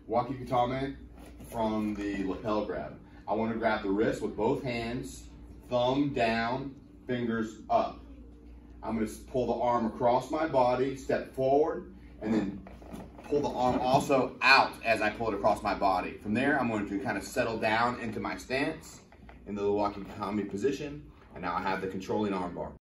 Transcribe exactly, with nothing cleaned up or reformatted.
Waki Gatame from the lapel grab. I want to grab the wrist with both hands, thumb down, fingers up. I'm going to pull the arm across my body, step forward, and then pull the arm also out as I pull it across my body. From there, I'm going to kind of settle down into my stance in the Waki Gatame position, and now I have the controlling arm bar.